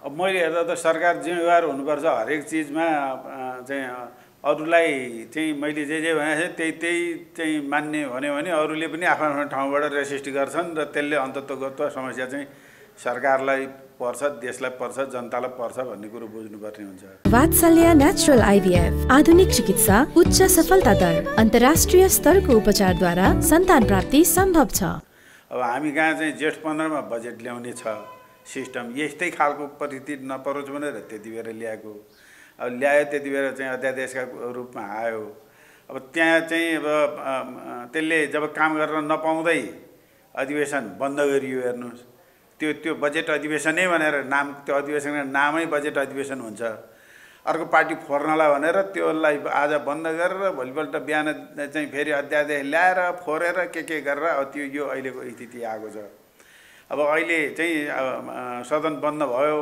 अब मैले हेर्दा त सरकार जिम्मेवार हुनुपर्छ हरेक चिजमा चाहिँ अरूलाई चाहिँ मैले जे भने त्यही चाहिँ मान्ने भन्यो भने अरूले पनि आफ्नो ठाउँबाट रेसिस्ट गर्छन् र त्यसले अन्ततोगत्व समस्या चाहिँ सरकारलाई पर्छ, देशलाई पर्छ, जनतालाई पर्छ भन्ने कुरो बुझ्नुपर्ने हुन्छ। वात्सल्य नेचुरल आइभीएफ आधुनिक चिकित्सा, उच्च सफलता दर, अन्तर्राष्ट्रिय स्तरको उपचारद्वारा सन्तान प्राप्ति सम्भव छ। अब हामी कहाँ चाहिँ जेठ 15 मा बजेट ल्याउने छ सिस्टम, यस्तै खालको परिस्थिति नपरोस् भनेर त्यति बेर ल्याएको। अब ल्यायो त्यति बेर चाहिँ अध्यादेशका रूपमा आयो। अब त्यहाँ चाहिँ अब त्यसले जब काम गर्न नपाउँदै अधिवेशन बन्द गरियो। हेर्नुहोस्, त्यो बजेट अधिवेशनै भनेर नाम, त्यो अधिवेशनको नामै बजेट अधिवेशन हुन्छ। अर्को पार्टी फोर्नलाई भनेर त्यसलाई आज बन्द गरेर भोलिपल्ट बिहान चाहिँ फेरि अध्यादेश ल्याएर फोरेर के गरेर अब त्यो यो अहिलेको स्थिति आएको छ। अब अहिले चाहिँ सदन बन्द भयो,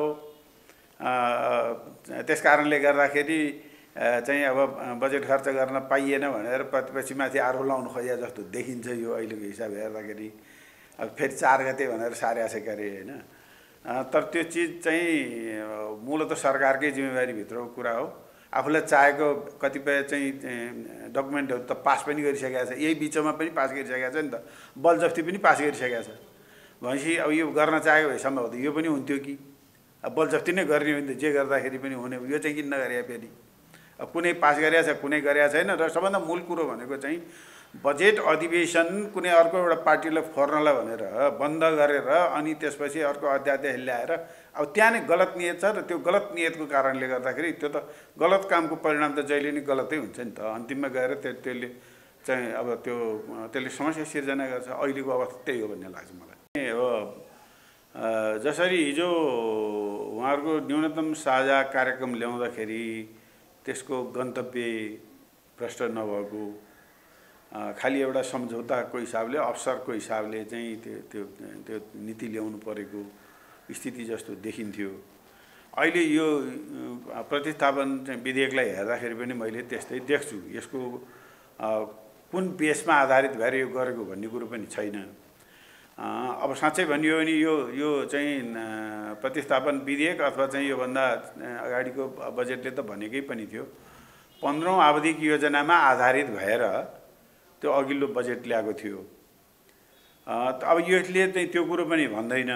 त्यस कारणले गर्दाखेरि चाहिँ अब बजेट खर्च गर्न पाइएन भनेर प्रतिपक्षमाथि आरोप लाउनु खोजे जस्तो देखिन्छ यो अहिलेको हिसाब हेर्दाखेरि। अब फेरि 4 गते भनेर सार्या छ गरे हैन। तर त्यो चिज चाहिँ मूलत सरकारकै जिम्मेवारीभित्रको कुरा हो। आफूलाई चाहेको कतिपय चाहिँ डकुमेन्टहरू त पास पनि गरिसकेको छ, यही बिचमा पनि पास गरिसकेको छ नि त, बलजफ्ती पनि पास गरिसकेको छ भनेपछि अब यो गर्न चाहेको भए सम्भव त यो पनि हुन्थ्यो कि। अब बलजफ्ती नै गर्ने हो नि त, जे गर्दाखेरि पनि हुने, यो चाहिँ किन नगरे फेरि। अब कुनै पास गरेको छ, कुनै गरेको छैन। र सबभन्दा मूल कुरो भनेको चाहिँ बजेट अधिवेशन कुनै अर्को एउटा पार्टीलाई फोर्नलाई भनेर बन्द गरेर अनि त्यसपछि अर्को अध्यादेश ल्याएर अब त्यहाँ नै गलत नियत छ र त्यो गलत नियतको कारणले गर्दाखेरि त्यो त गलत कामको परिणाम त जहिले नै गलतै हुन्छ नि त। अन्तिममा गएर त्यसले चाहिँ अब त्यसले समस्या सिर्जना गर्छ। अहिलेको अवस्था त्यही हो भन्ने लाग्छ मलाई। अब जसरी हिजो उहाँहरूको न्यूनतम साझा कार्यक्रम ल्याउँदाखेरि त्यसको गन्तव्य भ्रष्ट नभएको, खालि एउटा सम्झौताको हिसाबले, अवसरको हिसाबले चाहिँ त्यो नीति ल्याउनु परेको स्थिति जस्तो देखिन्थ्यो। अहिले यो प्रतिस्थापन चाहिँ विधेयकलाई हेर्दाखेरि पनि मैले त्यस्तै देख्छु। यसको कुन बेसमा आधारित भएर यो गरेको भन्ने कुरो पनि छैन। अब साँच्चै भनियो भने यो चाहिँ प्रतिस्थापन विधेयक अथवा चाहिँ योभन्दा अगाडिको बजेटले त भनेकै पनि थियो 15औं आवधिक योजनामा आधारित भएर त्यो अघिल्लो बजेट ल्याएको थियो। अब यसले चाहिँ त्यो कुरो पनि भन्दैन,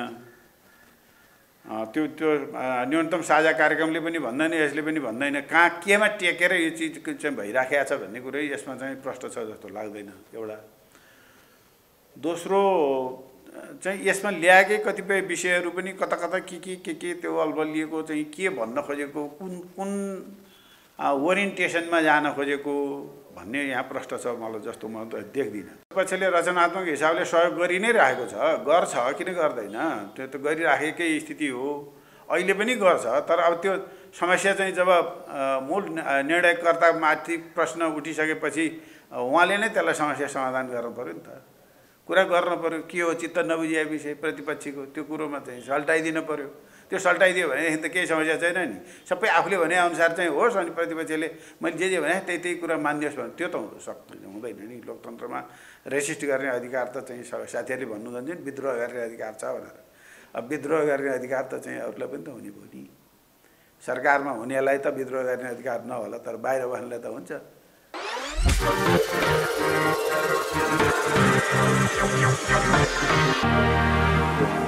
त्यो न्यूनतम साझा कार्यक्रमले पनि भन्दैन, यसले पनि भन्दैन। कहाँ केमा टेकेर यो चिज चाहिँ भइराखेको छ भन्ने कुरै यसमा चाहिँ प्रश्न छ जस्तो लाग्दैन। एउटा दोस्रो चाहिँ यसमा ल्याएकै कतिपय विषयहरू पनि कता के त्यो अल्बलिएको चाहिँ के भन्न खोजेको, कुन ओरिएन्टेसनमा जान खोजेको भन्ने यहाँ प्रश्न छ मलाई, जस्तो म त देख्दिनँ। पक्षले रचनात्मक हिसाबले सहयोग गरि नै रहेको छ, गर्छ, किन गर्दैन, त्यो त गरिराखेकै स्थिति हो, अहिले पनि गर्छ। तर अब त्यो समस्या चाहिँ जब मूल निर्णयकर्तामाथि प्रश्न उठिसकेपछि उहाँले नै त्यसलाई समस्या समाधान गर्नु पर्यो नि त। कुरा गर्नु पर्यो, के हो चित्त नबुझिया विषय प्रतिपक्षीको, त्यो कुरोमा चाहिँ सल्टाइदिनु पर्यो। त्यो सल्टाइदियो भनेदेखि त केही समस्या छैन नि। सबै आफूले भने अनुसार चाहिँ होस् अनि प्रतिपक्षले मैले जे भने त्यही कुरा मानिदियोस् भने त्यो त हुँदैन नि। लोकतन्त्रमा रेसिस्ट गर्ने अधिकार त चाहिँ साथीहरूले भन्नु जान्छ नि विद्रोह गर्ने अधिकार छ भनेर। अब विद्रोह गर्ने अधिकार त चाहिँ अरूलाई पनि त हुने भयो नि। सरकारमा हुनेलाई त विद्रोह गर्ने अधिकार नहोला, तर बाहिर बस्नेलाई त हुन्छ।